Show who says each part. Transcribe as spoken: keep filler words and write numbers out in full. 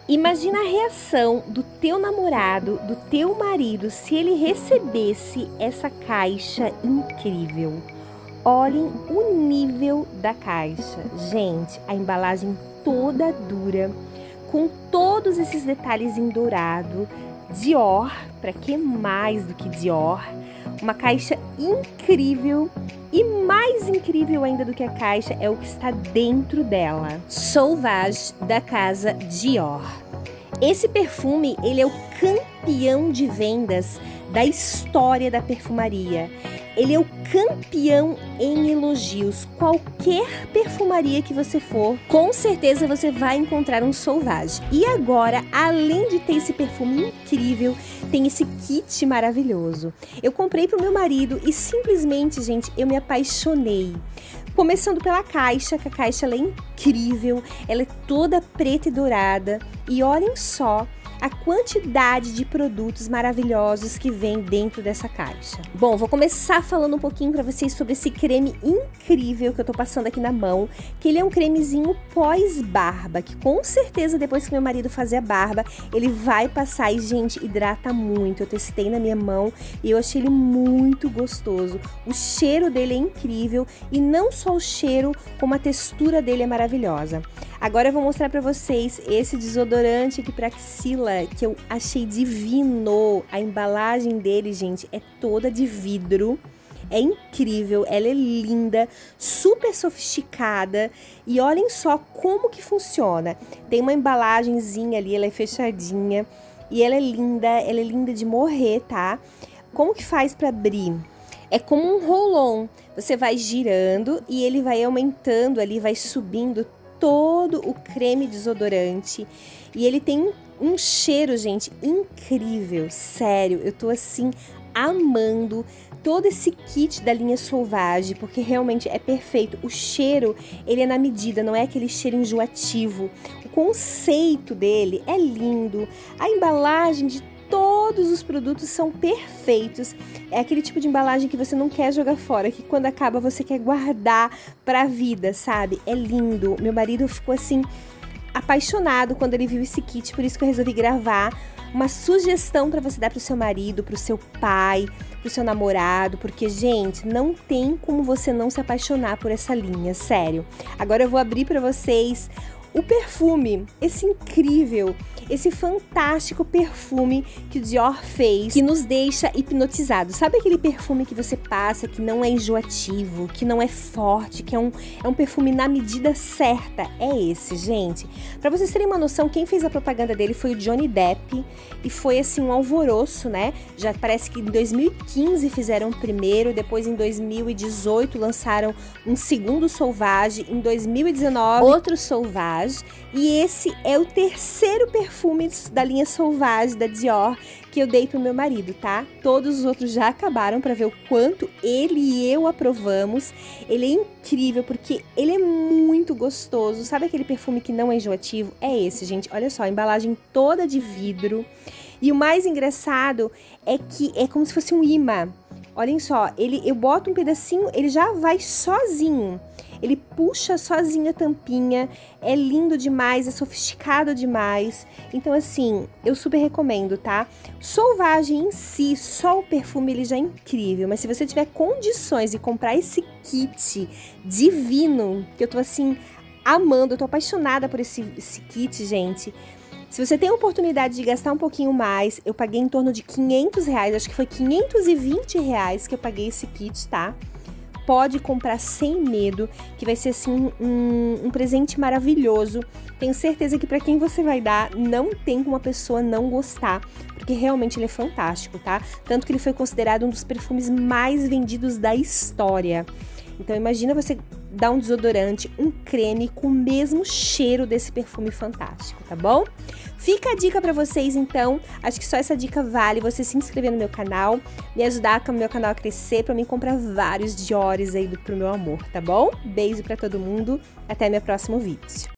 Speaker 1: Imagina a reação do teu namorado, do teu marido, se ele recebesse essa caixa incrível. Olhem o nível da caixa. Gente, a embalagem toda dura, com todos esses detalhes em dourado. Dior, para que mais do que Dior? Uma caixa incrível. E mais incrível ainda do que a caixa é o que está dentro dela. Sauvage, da casa Dior. Esse perfume, ele é o campeão de vendas da história da perfumaria. Ele é o campeão em elogios. Qualquer perfumaria que você for, com certeza você vai encontrar um Sauvage. E agora, além de ter esse perfume incrível, tem esse kit maravilhoso. Eu comprei para o meu marido e simplesmente, gente, eu me apaixonei. Começando pela caixa, que a caixa ela é incrível, ela é toda preta e dourada. E olhem só a quantidade de produtos maravilhosos que vem dentro dessa caixa. Bom, vou começar falando um pouquinho para vocês sobre esse creme incrível que eu tô passando aqui na mão, que ele é um cremezinho pós-barba, que com certeza depois que meu marido fazer a barba, ele vai passar e, gente, hidrata muito. Eu testei na minha mão e eu achei ele muito gostoso. O cheiro dele é incrível e não só o cheiro, como a textura dele é maravilhosa. Agora eu vou mostrar para vocês esse desodorante aqui para axila, que eu achei divino. A embalagem dele, gente, é toda de vidro. É incrível, ela é linda, super sofisticada. E olhem só como que funciona. Tem uma embalagenzinha ali, ela é fechadinha. E ela é linda, ela é linda de morrer, tá? Como que faz para abrir? É como um roll-on. Você vai girando e ele vai aumentando ali, vai subindo todo o creme desodorante. E ele tem um cheiro, gente, incrível. Sério, eu tô assim amando todo esse kit da linha Sauvage, porque realmente é perfeito. O cheiro, ele é na medida, não é aquele cheiro enjoativo. O conceito dele é lindo. A embalagem de todos os produtos são perfeitos. É aquele tipo de embalagem que você não quer jogar fora, que quando acaba você quer guardar pra vida, sabe? É lindo. Meu marido ficou assim apaixonado quando ele viu esse kit, por isso que eu resolvi gravar uma sugestão para você dar pro seu marido, pro seu pai, pro seu namorado, porque, gente, não tem como você não se apaixonar por essa linha, sério. Agora eu vou abrir para vocês o perfume, esse incrível, esse fantástico perfume que o Dior fez, que nos deixa hipnotizados. Sabe aquele perfume que você passa, que não é enjoativo, que não é forte, que é um, é um perfume na medida certa? É esse, gente. Pra vocês terem uma noção, quem fez a propaganda dele foi o Johnny Depp, e foi assim um alvoroço, né? Já parece que em dois mil e quinze fizeram o primeiro, depois em dois mil e dezoito lançaram um segundo Sauvage, em dois mil e dezenove outro Sauvage. E esse é o terceiro perfume da linha Sauvage da Dior que eu dei pro meu marido, tá? Todos os outros já acabaram para ver o quanto ele e eu aprovamos. Ele é incrível porque ele é muito gostoso. Sabe aquele perfume que não é enjoativo? É esse, gente. Olha só, a embalagem toda de vidro. E o mais engraçado é que é como se fosse um imã. Olhem só, ele, eu boto um pedacinho, ele já vai sozinho. Ele puxa sozinho a tampinha, é lindo demais, é sofisticado demais. Então, assim, eu super recomendo, tá? Sauvage em si, só o perfume, ele já é incrível. Mas se você tiver condições de comprar esse kit divino, que eu tô, assim, amando, eu tô apaixonada por esse, esse kit, gente. Se você tem a oportunidade de gastar um pouquinho mais, eu paguei em torno de quinhentos reais, acho que foi quinhentos e vinte reais que eu paguei esse kit, tá? Pode comprar sem medo, que vai ser assim um, um presente maravilhoso. Tenho certeza que para quem você vai dar, não tem como a pessoa não gostar, porque realmente ele é fantástico, tá? Tanto que ele foi considerado um dos perfumes mais vendidos da história. Então imagina você dar um desodorante, um creme com o mesmo cheiro desse perfume fantástico, tá bom? Fica a dica pra vocês, então. Acho que só essa dica vale você se inscrever no meu canal, me ajudar com o meu canal a crescer, pra mim comprar vários Diores aí do, pro meu amor, tá bom? Beijo pra todo mundo, até meu próximo vídeo.